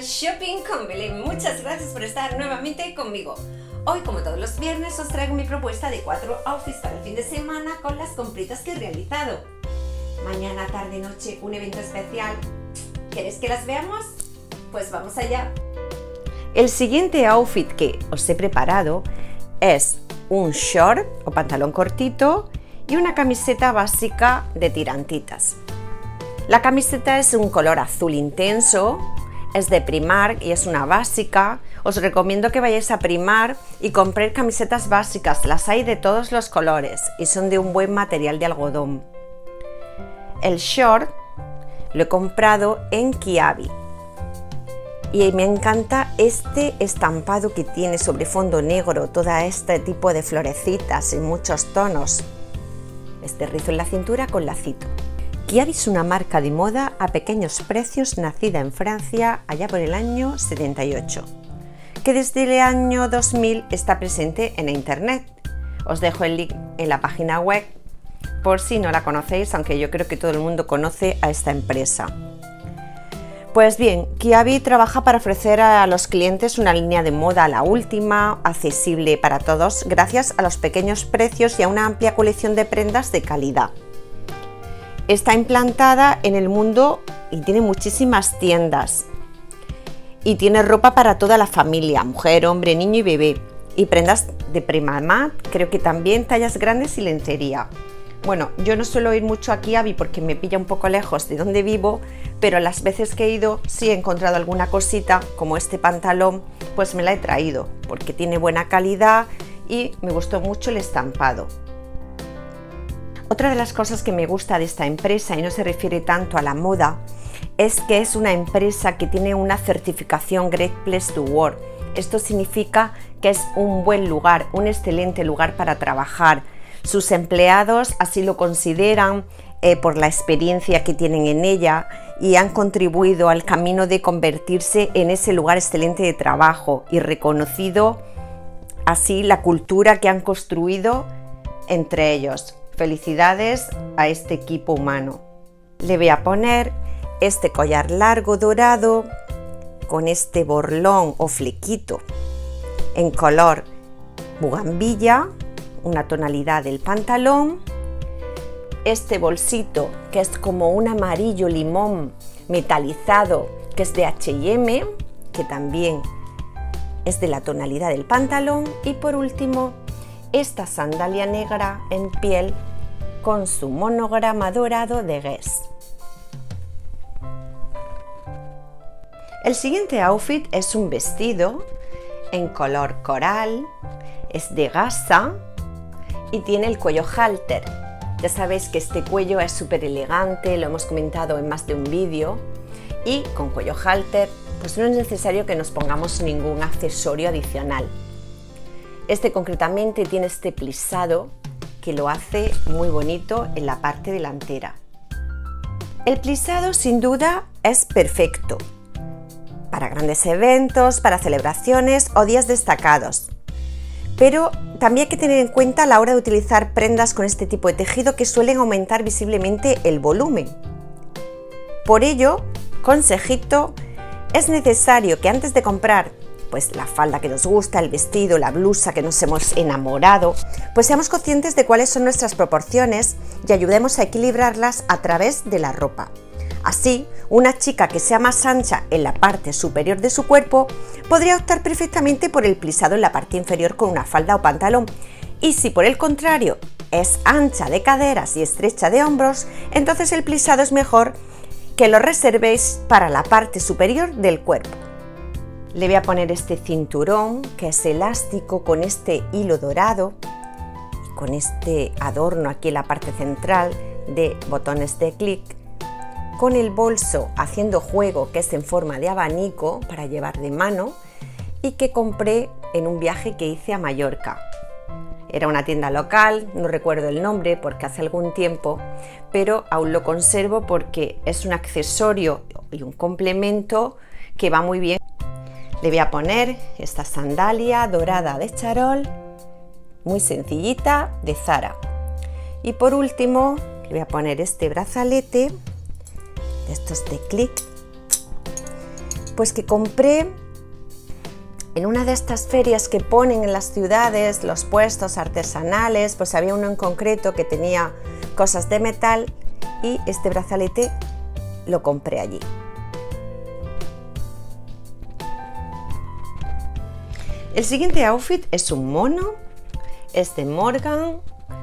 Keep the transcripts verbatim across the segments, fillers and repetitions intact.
Shopping con Belén. Muchas gracias por estar nuevamente conmigo. Hoy, como todos los viernes, os traigo mi propuesta de cuatro outfits para el fin de semana con las compritas que he realizado. Mañana, tarde, noche, un evento especial. ¿Queréis que las veamos? Pues vamos allá. El siguiente outfit que os he preparado es un short o pantalón cortito y una camiseta básica de tirantitas. La camiseta es un color azul intenso, es de Primark y es una básica. Os recomiendo que vayáis a Primark y compréis camisetas básicas, las hay de todos los colores y son de un buen material de algodón. El short lo he comprado en Kiabi y me encanta este estampado que tiene sobre fondo negro, todo este tipo de florecitas en muchos tonos. Este rizo en la cintura con lacito. Kiabi es una marca de moda a pequeños precios nacida en Francia allá por el año setenta y ocho, que desde el año dos mil está presente en internet. Os dejo el link en la página web por si no la conocéis, aunque yo creo que todo el mundo conoce a esta empresa. Pues bien, Kiabi trabaja para ofrecer a los clientes una línea de moda a la última, accesible para todos, gracias a los pequeños precios y a una amplia colección de prendas de calidad. Está implantada en el mundo y tiene muchísimas tiendas. Y tiene ropa para toda la familia, mujer, hombre, niño y bebé. Y prendas de Primark, creo que también tallas grandes y lencería. Bueno, yo no suelo ir mucho a Kiabi porque me pilla un poco lejos de donde vivo, pero las veces que he ido sí he encontrado alguna cosita, como este pantalón, pues me la he traído, porque tiene buena calidad y me gustó mucho el estampado. Otra de las cosas que me gusta de esta empresa, y no se refiere tanto a la moda, es que es una empresa que tiene una certificación Great Place to Work. Esto significa que es un buen lugar, un excelente lugar para trabajar. Sus empleados así lo consideran eh, por la experiencia que tienen en ella y han contribuido al camino de convertirse en ese lugar excelente de trabajo y reconocido así la cultura que han construido entre ellos. Felicidades a este equipo humano. Le voy a poner este collar largo dorado con este borlón o flequito en color bugambilla, una tonalidad del pantalón, este bolsito que es como un amarillo limón metalizado que es de H y M, que también es de la tonalidad del pantalón, y por último esta sandalia negra en piel con su monograma dorado de Guess. El siguiente outfit es un vestido en color coral, es de gasa y tiene el cuello halter. Ya sabéis que este cuello es súper elegante, lo hemos comentado en más de un vídeo, y con cuello halter pues no es necesario que nos pongamos ningún accesorio adicional. Este concretamente tiene este plisado que lo hace muy bonito en la parte delantera. El plisado sin duda es perfecto para grandes eventos, para celebraciones o días destacados. Pero también hay que tener en cuenta a la hora de utilizar prendas con este tipo de tejido que suelen aumentar visiblemente el volumen. Por ello, consejito, es necesario que antes de comprar pues la falda que nos gusta, el vestido, la blusa que nos hemos enamorado, pues seamos conscientes de cuáles son nuestras proporciones y ayudemos a equilibrarlas a través de la ropa. Así, una chica que sea más ancha en la parte superior de su cuerpo podría optar perfectamente por el plisado en la parte inferior con una falda o pantalón. Y si por el contrario es ancha de caderas y estrecha de hombros, entonces el plisado es mejor que lo reservéis para la parte superior del cuerpo. Le voy a poner este cinturón que es elástico con este hilo dorado y con este adorno aquí en la parte central de botones de clic, con el bolso haciendo juego que es en forma de abanico para llevar de mano y que compré en un viaje que hice a Mallorca. Era una tienda local, no recuerdo el nombre porque hace algún tiempo, pero aún lo conservo porque es un accesorio y un complemento que va muy bien. Le voy a poner esta sandalia dorada de charol, muy sencillita, de Zara. Y por último, le voy a poner este brazalete de estos de clic Pues que compré en una de estas ferias que ponen en las ciudades, los puestos artesanales, pues había uno en concreto que tenía cosas de metal y este brazalete lo compré allí. El siguiente outfit es un mono, es de Morgan,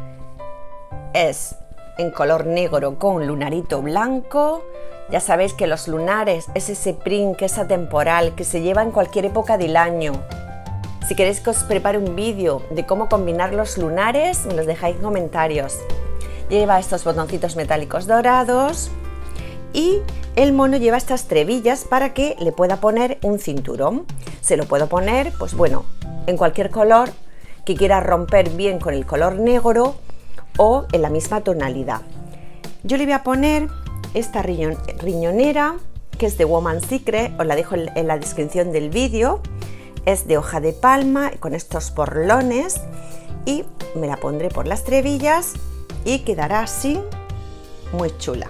es en color negro con lunarito blanco. Ya sabéis que los lunares es ese print que es atemporal, que se lleva en cualquier época del año. Si queréis que os prepare un vídeo de cómo combinar los lunares, me los dejáis en comentarios. Lleva estos botoncitos metálicos dorados y el mono lleva estas trebillas para que le pueda poner un cinturón. Se lo puedo poner, pues bueno, en cualquier color que quiera romper bien con el color negro o en la misma tonalidad. Yo le voy a poner esta riñonera, que es de Woman's Secret, os la dejo en la descripción del vídeo. Es de hoja de palma con estos porlones y me la pondré por las trebillas y quedará así muy chula.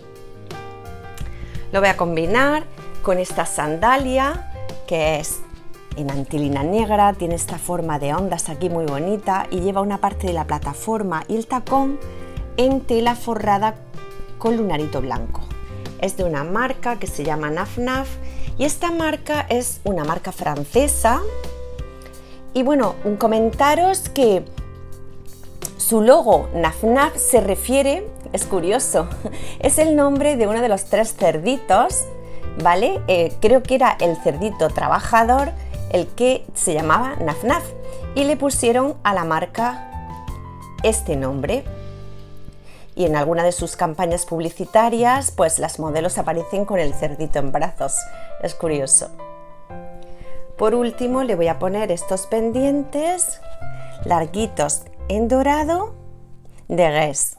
Lo voy a combinar con esta sandalia que es en antilina negra, tiene esta forma de ondas aquí muy bonita y lleva una parte de la plataforma y el tacón en tela forrada con lunarito blanco. Es de una marca que se llama Naf Naf y esta marca es una marca francesa. Y bueno, comentaros que su logo Naf Naf se refiere, es curioso, es el nombre de uno de los tres cerditos, ¿vale? Eh, creo que era el cerdito trabajador el que se llamaba Naf Naf y le pusieron a la marca este nombre. Y en alguna de sus campañas publicitarias, pues las modelos aparecen con el cerdito en brazos. Es curioso. Por último, le voy a poner estos pendientes larguitos en dorado de Guess.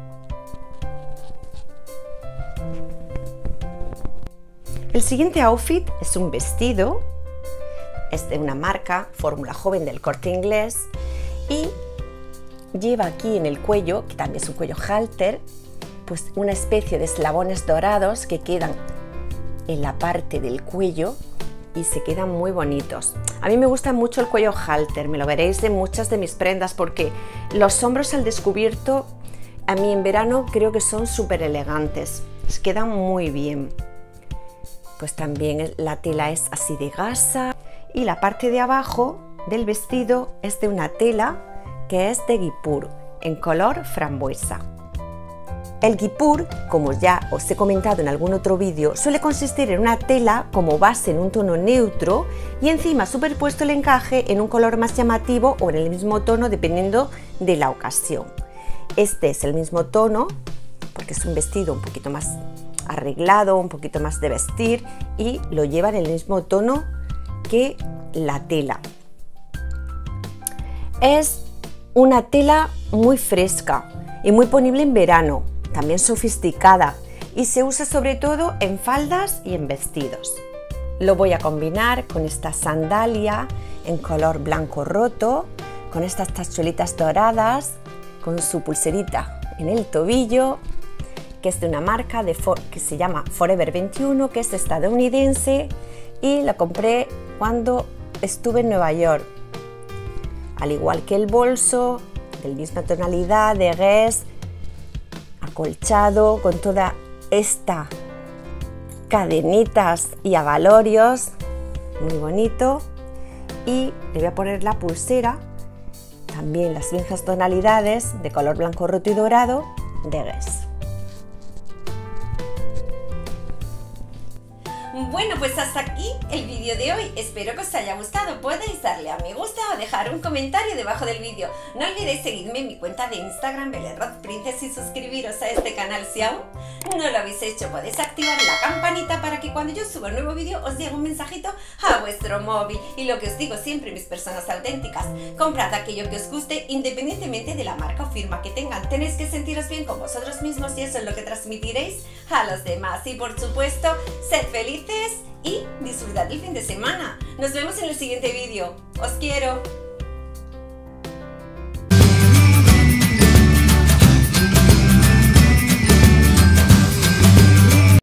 El siguiente outfit es un vestido. Es de una marca, Fórmula Joven del Corte Inglés. Y lleva aquí en el cuello, que también es un cuello halter, pues una especie de eslabones dorados que quedan en la parte del cuello y se quedan muy bonitos. A mí me gusta mucho el cuello halter, me lo veréis de muchas de mis prendas porque los hombros al descubierto a mí en verano creo que son súper elegantes, se quedan muy bien. Pues también la tela es así de gasa y la parte de abajo del vestido es de una tela que es de guipur, en color frambuesa. El guipur, como ya os he comentado en algún otro vídeo, suele consistir en una tela como base en un tono neutro y encima superpuesto el encaje en un color más llamativo o en el mismo tono dependiendo de la ocasión. Este es el mismo tono porque es un vestido un poquito más arreglado, un poquito más de vestir y lo lleva en el mismo tono que la tela. Es una tela muy fresca y muy ponible en verano, también sofisticada y se usa sobre todo en faldas y en vestidos. Lo voy a combinar con esta sandalia en color blanco roto, con estas tachuelitas doradas, con su pulserita en el tobillo, que es de una marca de que se llama Forever veintiuno, que es estadounidense y la compré cuando estuve en Nueva York. Al igual que el bolso, de la misma tonalidad de Guess, acolchado con toda esta cadenitas y abalorios, muy bonito. Y le voy a poner la pulsera, también las mismas tonalidades de color blanco roto y dorado de Guess. Bueno, pues hasta aquí el vídeo de hoy. Espero que os haya gustado. Podéis darle a me gusta o dejar un comentario debajo del vídeo. No olvidéis seguirme en mi cuenta de Instagram, Belén Roth Princess, y suscribiros a este canal si aún no lo habéis hecho. Podéis activar la campanita para que cuando yo suba un nuevo vídeo os llegue un mensajito a vuestro móvil. Y lo que os digo siempre, mis personas auténticas, comprad aquello que os guste independientemente de la marca o firma que tengan. Tenéis que sentiros bien con vosotros mismos y eso es lo que transmitiréis a los demás. Y por supuesto, sed felices y disfrutad el fin de semana. Nos vemos en el siguiente vídeo. Os quiero.